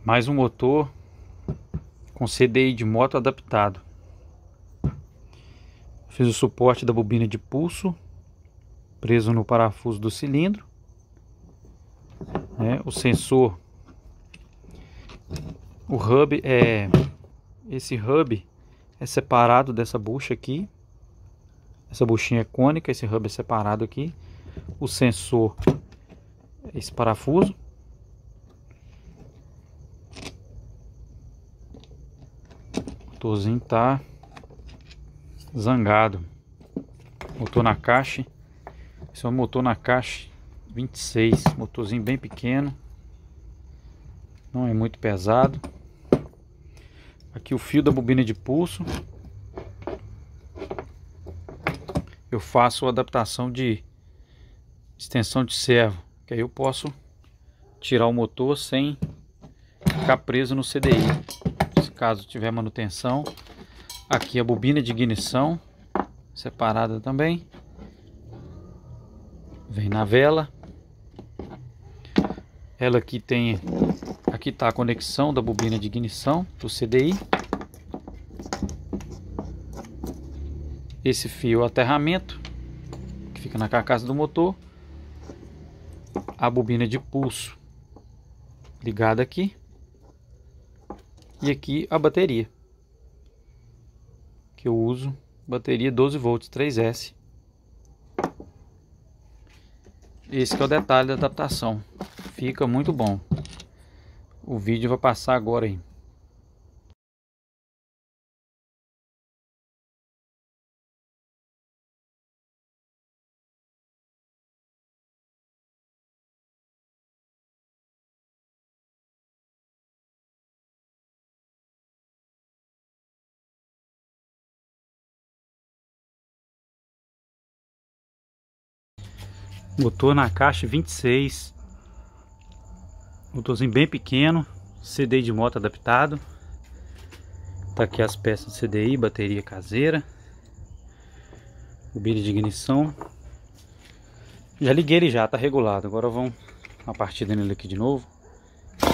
Mais um motor com CDI de moto adaptado. Fiz o suporte da bobina de pulso preso no parafuso do cilindro, né? O sensor, o hub esse hub é separado dessa bucha aqui. Essa buchinha é cônica, esse hub é separado aqui. O sensor é esse parafuso. O motorzinho tá zangado. Motor na caixa. Esse é um motor na caixa 26. Motorzinho bem pequeno. Não é muito pesado. Aqui o fio da bobina de pulso. Eu faço a adaptação de extensão de servo, que aí eu posso tirar o motor sem ficar preso no CDI. Se caso tiver manutenção. Aqui a bobina de ignição separada também. Vem na vela. Ela aqui tem, aqui está a conexão da bobina de ignição do CDI. Esse fio é o aterramento que fica na carcaça do motor. A bobina de pulso ligada aqui. E aqui a bateria, que eu uso, bateria 12 volts 3S. Esse que é o detalhe da adaptação. Fica muito bom. O vídeo vai passar agora aí. Motor na caixa 26. Motorzinho bem pequeno. CDI de moto adaptado. Tá aqui as peças do CDI, bateria caseira. Bobina de ignição. Já liguei ele já, tá regulado. Agora vamos uma partida nele aqui de novo. Tá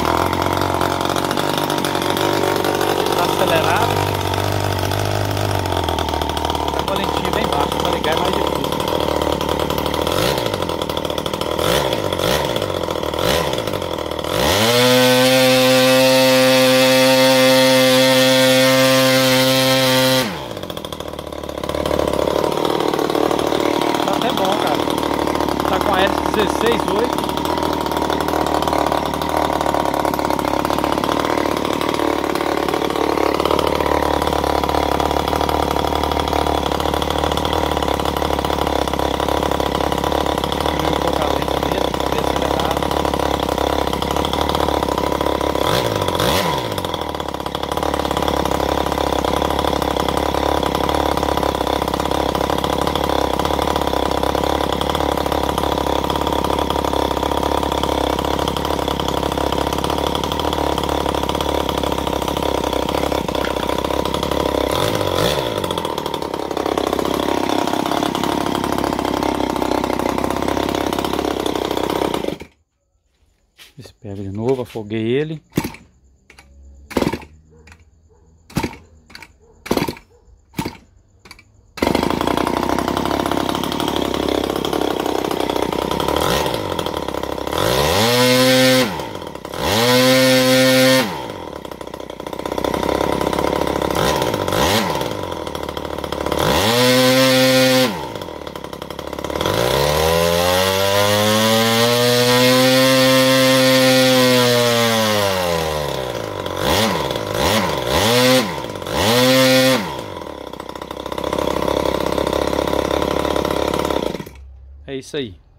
acelerado. Tá com a lentinha bem baixa, para ligar é mais difícil. Tá com a hélice 16/8. Pega de novo, afoguei ele. É isso aí.